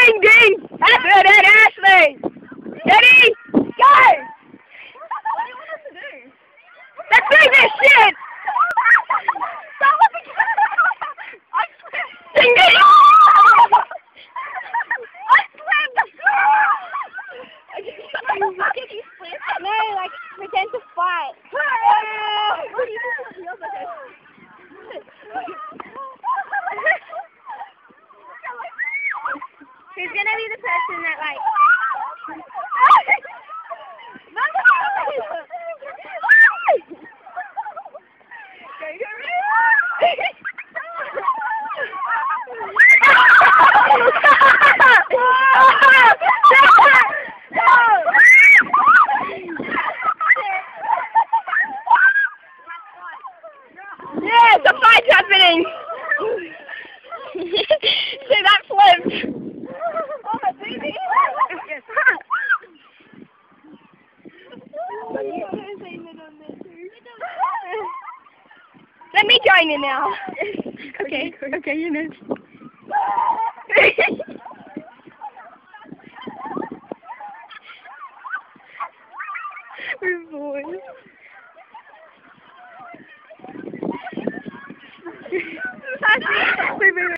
Ding ding! That's it, Ashley! Ready? Go! What do you want us to do? Let's do this shit! Stop with the I slipped! Ding ding! I slipped! How did you slip? No, like, pretend to fight. What do you think feels like Who's gonna be the person that, like... Yeah, the fight's happening! See, that flipped! Oh, my baby! Let me join you now. Okay, you know. We're boys. Wait.